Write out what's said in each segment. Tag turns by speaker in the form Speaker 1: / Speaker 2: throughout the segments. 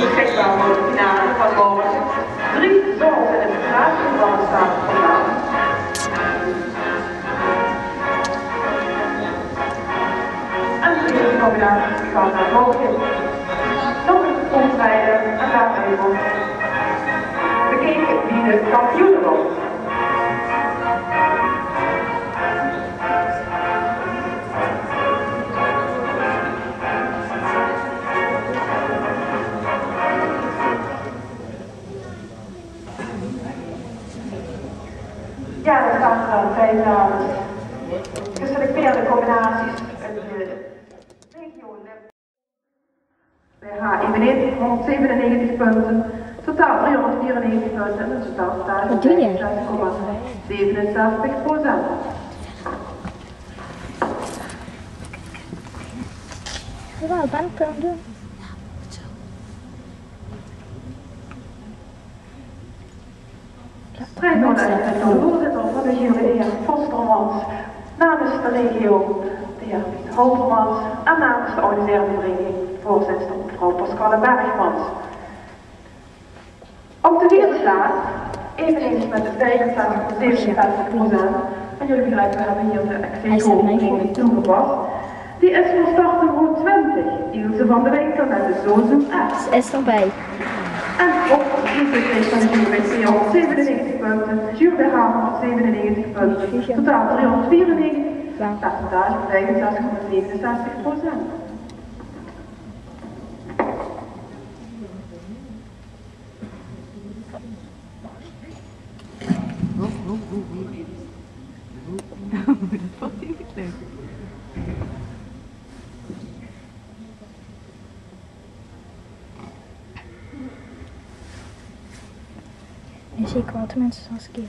Speaker 1: beschikbaar voor de finale van morgen. 3 zoals in het graafprogramma staat vandaag. En de eerste combinatie gaat naar boven. Nog een omrijden en daarbij wordt bekeken wie de kampioen wordt. Ja, er staan er 5 dames. Geselecteerde combinaties uit de regio. Bij H eveneens 197 punten, totaal 394 punten en een startstage van 65,67%.
Speaker 2: Wel, bandpunten doen.
Speaker 1: Prijsnodig door de voorzitter van de jury, de heer Vostermans, namens de regio, de heer Holtermans en namens de organiserende vereniging, voorzitter mevrouw Pascale Bergmans. Op de vierde plaats, eveneens met 65,67%, en jullie begrijpen, we hebben hier de ex-eco toegepast. Die is voor startniveau 20, Ilse van de Winkel met de Zozoom F.
Speaker 2: Is erbij.
Speaker 1: En op de kreeg van de jury bij 297 punten, de jury bij H 197 punten, totaal 394, percentage 65,67%.
Speaker 3: Dat vond hij niet leuk.
Speaker 2: En zeker wel de mensen zoals ik hier.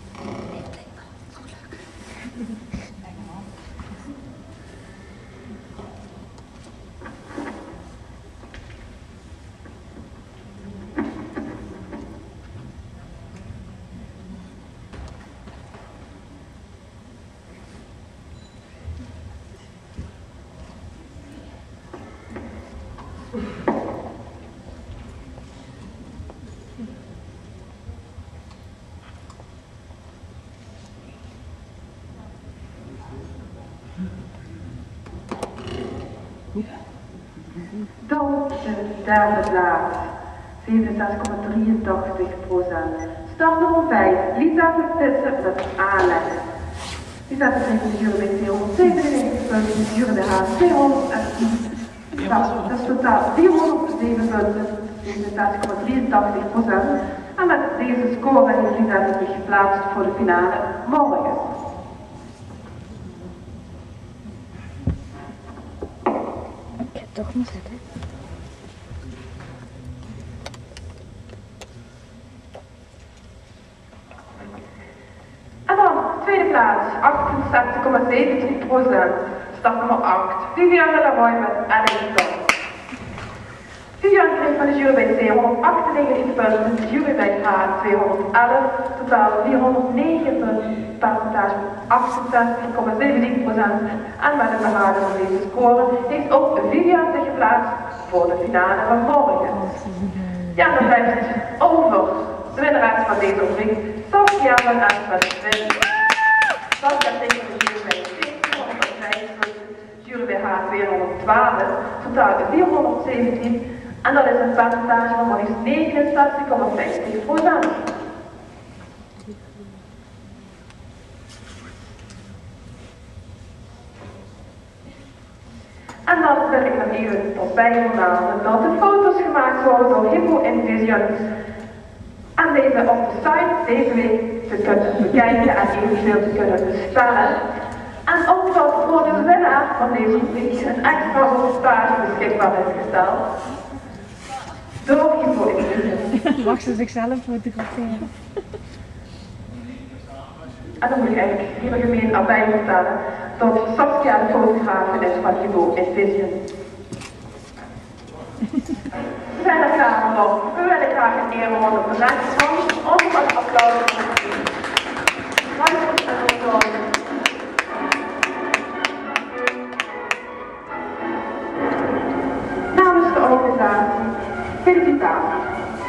Speaker 1: Dan de derde plaats, 67,83%. Start nummer 5, Lisa Vertissen met aanleg. Lisa kreeg de jury bij 297 punten, de jury bij haar 210. Dat is totaal 407 punten, 67,83%. En met deze score heeft Lisa zich geplaatst voor de finale morgen.
Speaker 2: Ik heb toch niet zitten.
Speaker 1: En dan, tweede plaats, 68,70%. Start nummer 8, Viviane Leroy met Ellington. Viviane kreeg van de jury bij 298 punten, de jury bij H 211, totaal 409 punten, percentage 68,17%. En met een behagen van deze score heeft ook Viviane zich geplaatst voor de finale van morgen. Ja, dan blijft het over de winnares van deze omring, Saskia van Aspen. Saskia kreeg van de jury bij 705 punten, de jury bij H 212, totaal 417. En dat is een percentage van maar liefst 69,50%. En dan wil ik nog even erbij vermelden dat de foto's gemaakt worden door Hippo Envision. En deze op de site deze week te kunnen bekijken en eventueel te kunnen bestellen. En ook dat voor de winnaar van deze week een extra reportage beschikbaar is gesteld. Door Hippo Envision.
Speaker 2: Mag ze zichzelf fotograferen?
Speaker 1: En dan moet ik eigenlijk heel gemeen erbij vertellen dat Saskia de fotograaf is van Hippo Envision. We zijn er klaar voor. We willen graag een eerronde op de rechterhand. Ons als applaus. Namens de organisatie Felicitaties.